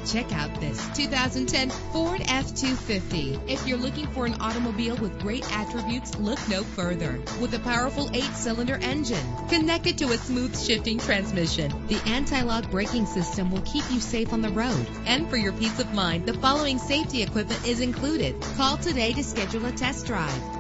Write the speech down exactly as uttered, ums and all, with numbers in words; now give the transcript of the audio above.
Check out this two thousand ten Ford F two fifty. If you're looking for an automobile with great attributes, look no further. With a powerful eight-cylinder engine connected to a smooth shifting transmission, the anti-lock braking system will keep you safe on the road. And for your peace of mind, the following safety equipment is included. Call today to schedule a test drive.